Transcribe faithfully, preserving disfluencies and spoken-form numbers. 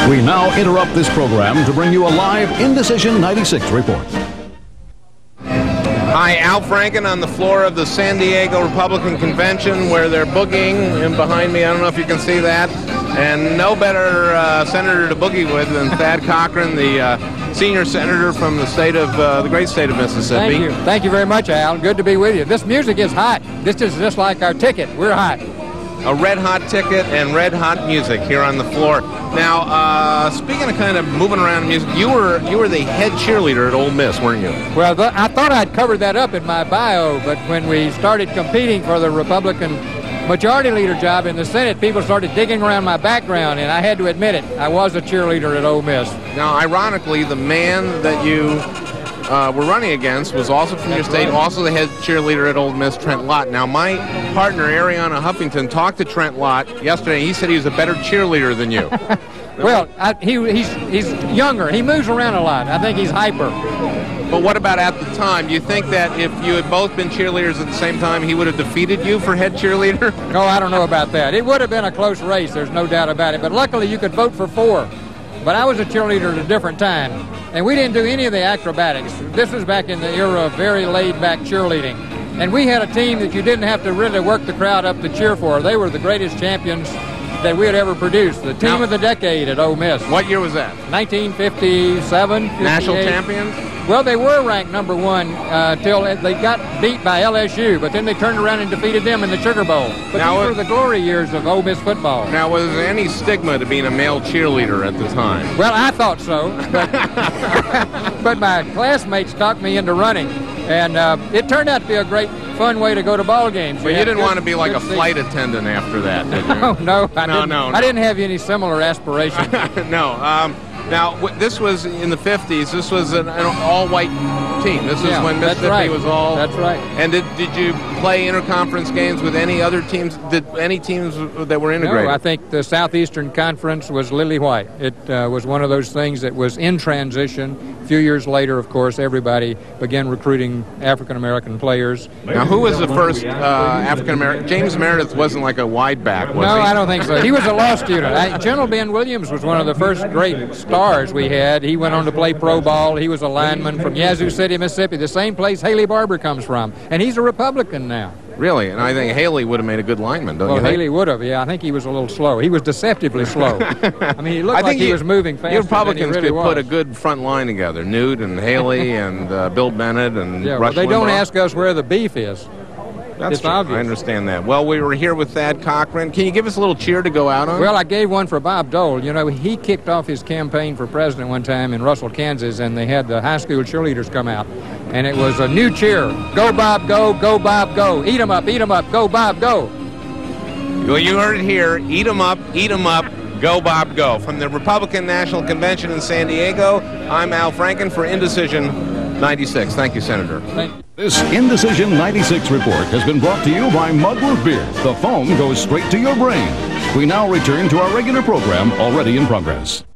We now interrupt this program to bring you a live Indecision ninety-six report. Hi, Al Franken on the floor of the San Diego Republican Convention where they're boogieing in behind me. I don't know if you can see that. And no better uh, senator to boogie with than Thad Cochran, the uh, senior senator from the state of uh, the great state of Mississippi. Thank you. Thank you very much, Al. Good to be with you. This music is hot. This is just like our ticket. We're hot. A red-hot ticket and red-hot music here on the floor. Now, uh, speaking of kind of moving around in music, you were you were the head cheerleader at Ole Miss, weren't you? Well, th I thought I'd covered that up in my bio, but when we started competing for the Republican Majority Leader job in the Senate, people started digging around my background, and I had to admit it. I was a cheerleader at Ole Miss. Now, ironically, the man that you Uh, were running against was also from your state, also the head cheerleader at Ole Miss, Trent Lott. Now, my partner, Ariana Huffington, talked to Trent Lott yesterday, and he said he was a better cheerleader than you. Well, I, he, he's, he's younger. He moves around a lot. I think he's hyper. But what about at the time? Do you think that if you had both been cheerleaders at the same time, he would have defeated you for head cheerleader? No, I don't know about that. It would have been a close race, there's no doubt about it. But luckily, you could vote for four. But I was a cheerleader at a different time. And we didn't do any of the acrobatics. This was back in the era of very laid-back cheerleading. And we had a team that you didn't have to really work the crowd up to cheer for. They were the greatest champions that we had ever produced. The team now, of the decade at Ole Miss. What year was that? nineteen fifty-seven, fifty-eight. National champions? Well, they were ranked number one uh, till they got beat by L S U, but then they turned around and defeated them in the Sugar Bowl. But now, these were the glory years of Ole Miss football. Now, was there any stigma to being a male cheerleader at the time? Well, I thought so, but, but my classmates talked me into running, and uh, it turned out to be a great, fun way to go to ball games. But you, you didn't good, want to be like a seats. flight attendant after that, did you? No, no, I, no, didn't, no, no. I didn't have any similar aspirations. no. Um, Now, this was in the fifties. This was an, an all-white team. This yeah, is when Mississippi right. was all... That's right. And did, did you play interconference games with any other teams? Did any teams that were integrated? No, I think the Southeastern Conference was lily white. It uh, was one of those things that was in transition. A few years later, of course, everybody began recruiting African-American players. Now, who was the first uh, African-American? James Meredith wasn't like a wide back, was no, he? I don't think so. He was a law student. I, General Ben Williams was one of the first great stars we had. He went on to play pro ball. He was a lineman from Yazoo City, Mississippi, the same place Haley Barbour comes from. And he's a Republican now. Really? And I think Haley would have made a good lineman, don't well, you think? Haley would have, yeah. I think he was a little slow. He was deceptively slow. I mean, he looked I like think he you, was moving faster you Republicans than he really could was. put a good front line together. Newt and Haley and uh, Bill Bennett and yeah, Rush well, they don't Limbaugh. ask us where the beef is. That's it's true. obvious. I understand that. Well, we were here with Thad Cochran. Can you give us a little cheer to go out on? Well, I gave one for Bob Dole. You know, he kicked off his campaign for president one time in Russell, Kansas, and they had the high school cheerleaders come out. And it was a new cheer. Go, Bob, go. Go, Bob, go. Eat 'em up, eat 'em up. Go, Bob, go. Well, you heard it here. Eat 'em up, eat 'em up. Go, Bob, go. From the Republican National Convention in San Diego, I'm Al Franken for Indecision ninety-six. Thank you, Senator. Thank you. This Indecision ninety-six report has been brought to you by Mud Root Beer. The foam goes straight to your brain. We now return to our regular program already in progress.